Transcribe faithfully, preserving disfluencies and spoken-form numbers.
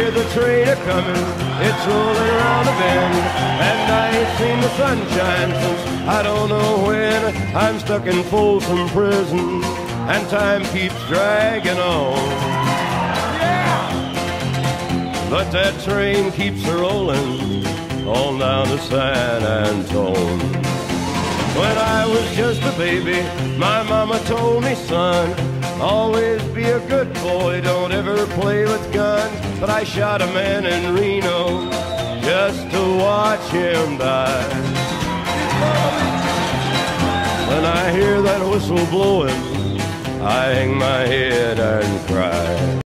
hear the train a-comin', it's rolling around the bend, and I ain't seen the sunshine since I don't know when. I'm stuck in Folsom Prison, and time keeps dragging on. Yeah! But that train keeps a-rolling on down to San Antone. When I was just a baby, my mama told me, son, always be a good boy, don't ever play with guns. But I shot a man in Reno just to watch him die. When I hear that whistle blowing, I hang my head and cry.